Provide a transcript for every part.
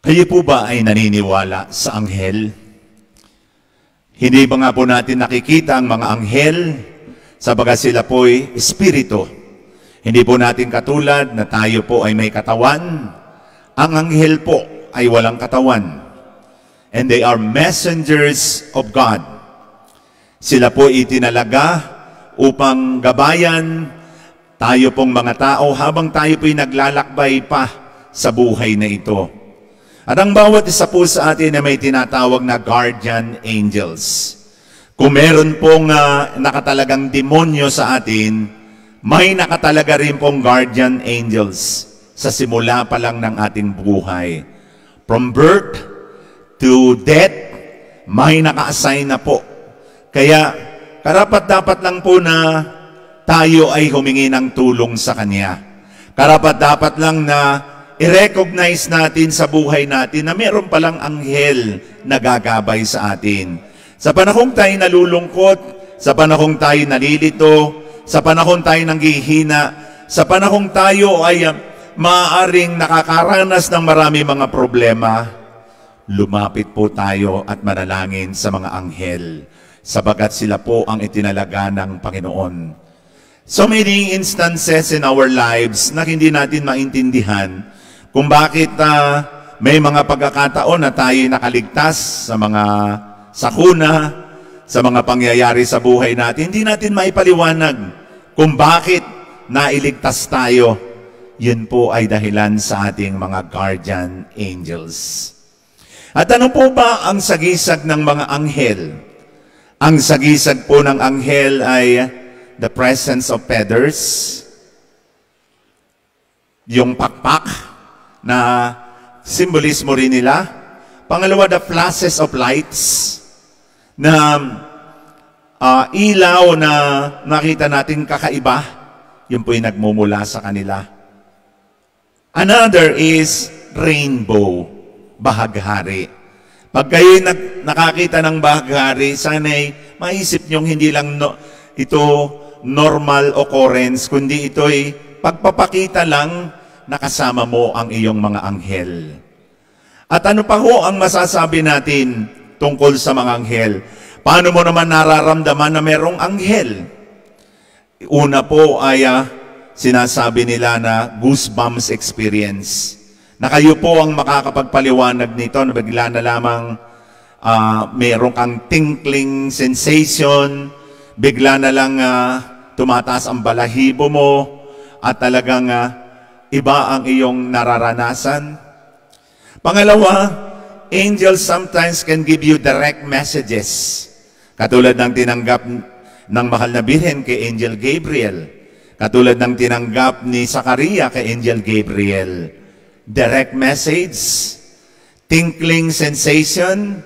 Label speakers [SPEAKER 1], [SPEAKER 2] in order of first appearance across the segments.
[SPEAKER 1] Kayo po ba ay naniniwala sa anghel? Hindi ba nga po natin nakikita ang mga anghel sabagat sila po'y espiritu? Hindi po natin katulad na tayo po ay may katawan. Ang anghel po ay walang katawan. And they are messengers of God. Sila po itinalaga upang gabayan tayo pong mga tao habang tayo po'y naglalakbay pa sa buhay na ito. At ang bawat isa po sa atin ay may tinatawag na guardian angels. Kung meron pong nakatalagang demonyo sa atin, may nakatalaga rin pong guardian angels sa simula pa lang ng ating buhay. From birth to death, may naka-assign na po. Kaya karapat-dapat lang po na tayo ay humingi ng tulong sa Kanya. Karapat-dapat lang na i-recognize natin sa buhay natin na meron palang anghel na gagabay sa atin. Sa panahong tayo nalulungkot, sa panahong tayo nalilito, sa panahong tayo nanghihina, sa panahong tayo ay maaaring nakakaranas ng marami mga problema, lumapit po tayo at manalangin sa mga anghel, sabagat sila po ang itinalaga ng Panginoon. So many instances in our lives na hindi natin maintindihan kung bakit may mga pagkakataon na tayo nakaligtas sa mga sakuna, sa mga pangyayari sa buhay natin. Hindi natin maipaliwanag kung bakit nailigtas tayo. Yun po ay dahilan sa ating mga guardian angels. At ano po ba ang sagisag ng mga anghel? Ang sagisag po ng anghel ay the presence of feathers, yung pakpak, na simbolismo rin nila. Pangalawa, the flashes of lights, na ilaw na nakita natin kakaiba, yun po yung nagmumula sa kanila. Another is rainbow, bahaghari. Pag kayo nakakita ng bahaghari, sana'y maisip niyong hindi lang ito normal occurrence, kundi ito'y pagpapakita lang nakasama mo ang iyong mga anghel. At ano pa ho ang masasabi natin tungkol sa mga anghel? Paano mo naman nararamdaman na merong anghel? Una po ay sinasabi nila na goosebumps experience. Na kayo po ang makakapagpaliwanag nito na bigla na lamang meron kang tinkling sensation, bigla na lang tumataas ang balahibo mo at talagang iba ang iyong nararanasan. Pangalawa, angels sometimes can give you direct messages. Katulad ng tinanggap ng mahal na birhen kay Angel Gabriel. Katulad ng tinanggap ni Zachariah kay Angel Gabriel. Direct message, tinkling sensation,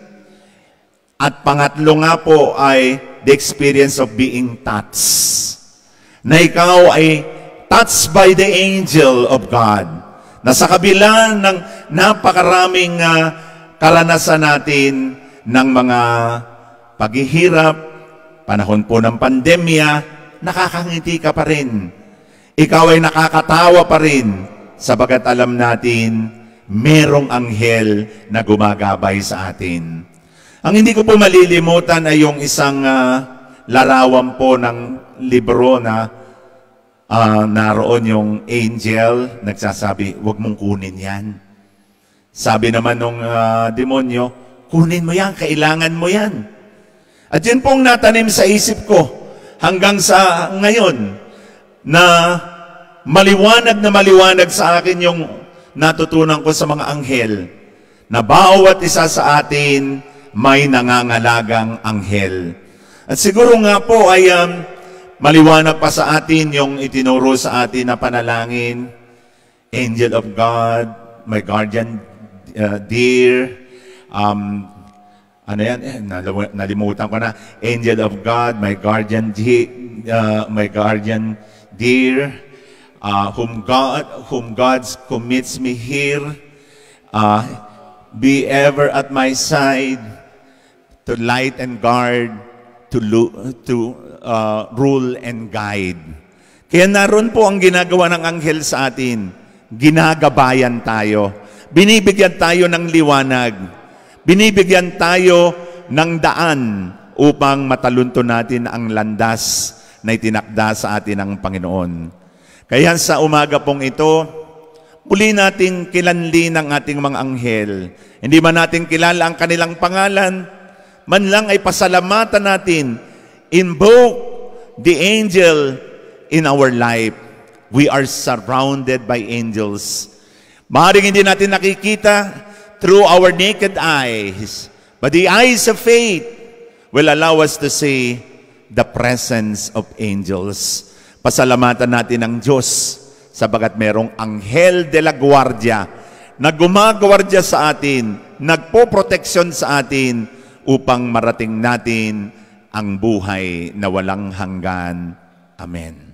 [SPEAKER 1] at pangatlo nga po ay the experience of being touched. Na ikaw ay touched by the angel of God, na sa kabila ng napakaraming karanasan natin ng mga paghihirap, panahon po ng pandemya, nakakangiti ka pa rin. Ikaw ay nakakatawa pa rin, sabagat alam natin, merong anghel na gumagabay sa atin. Ang hindi ko po malilimutan ay yung isang larawan po ng libro na naroon yung angel, nagsasabi, huwag mong kunin yan. Sabi naman nung demonyo, kunin mo yan, kailangan mo yan. At yun pong natanim sa isip ko hanggang sa ngayon na maliwanag sa akin yung natutunan ko sa mga anghel na bawat isa sa atin may nangangalagang anghel. At siguro nga po ay maliwanag pa sa atin yung itinuro sa atin na panalangin, Angel of God, my guardian dear, ano yan? Nalimutan ko na. Angel of God, my guardian dear, whom God commits me here, be ever at my side to light and guard, to rule and guide. Kaya naroon po ang ginagawa ng anghel sa atin. Ginagabayan tayo. Binibigyan tayo ng liwanag. Binibigyan tayo ng daan upang matalunto natin ang landas na itinakda sa atin ng Panginoon. Kaya sa umaga pong ito, muli nating kilanlin ang ating mga anghel. Hindi man natin kilala ang kanilang pangalan, man lang ay pasalamatan natin, invoke the angel in our life. We are surrounded by angels. Maaaring hindi natin nakikita through our naked eyes, but the eyes of faith will allow us to see the presence of angels. Pasalamatan natin ang Diyos sabagat merong anghel de la guardia na gumagwardya sa atin, nagpoproteksyon sa atin upang marating natin ang buhay na walang hanggan. Amen.